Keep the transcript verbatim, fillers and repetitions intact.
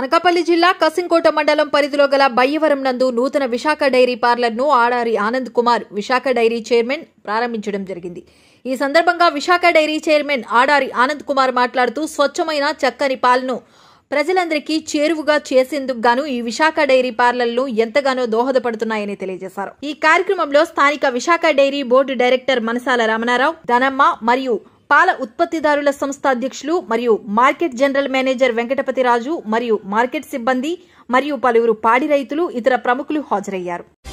అనకాపల్లి జిల్లా కసింకోట మండలం పరిధిలో గల బయ్యవరం నందు నూతన విశాఖ డైరీ పార్లర్ను ఆడారి ఆనంద్ కుమార్ విశాఖ డైరీ చైర్మన్ ప్రారంభించడం జరిగింది. ఈ సందర్భంగా విశాఖ డైరీ చైర్మన్ ఆడారి ఆనంద్ కుమార్ మాట్లాడుతూ స్వచ్ఛమైన చక్కని పాలను ప్రజలందరికీ చేరువుగా చేసేందుకు గాను ఈ విశాఖ డైరీ పార్లర్లు ఎంతగానో దోహదపడుతున్నాయని తెలియజేశారు. ఈ కార్యక్రమంలో స్థానిక Visakha dairy board director Manasala Ramanarao, Dhanamma మరియు పాల ఉత్పత్తిదారుల సంస్థ అధ్యక్షులు మరియు market general manager Venkatapathi Raju మరియు మార్కెట్ సిబ్బంది మరియు పలువురు పాడి రైతులు ఇతర ప్రముఖులు హాజరయ్యారు.